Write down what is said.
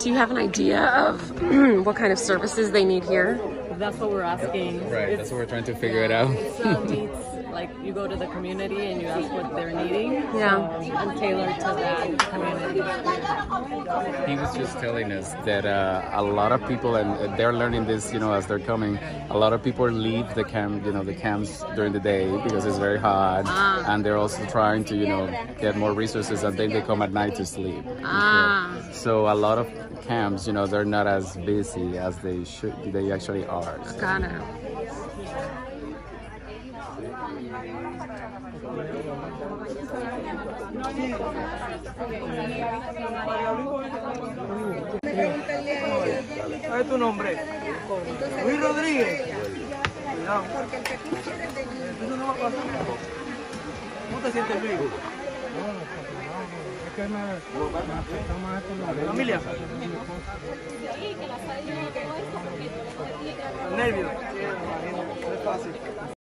Do you have an idea of what kind of services they need here? That's what we're asking. Right, that's what we're trying to figure it out. Meets, like, you go to the community and you ask what they're needing. Yeah. And tailored to that community. He was just telling us that a lot of people, and they're learning this, as they're coming, a lot of people leave the camp, the camps during the day because it's very hot, and they're also trying to, get more resources, and then they come at night to sleep. So a lot of camps, they're not as busy as they actually are. So. Got it. ¿Cuál es tu nombre? Luis Rodríguez. Cuidado. Eso no va a pasar. ¿Cómo te sientes, Luis? Es que me afecta más esto. ¿Familia? Nervios. No es fácil.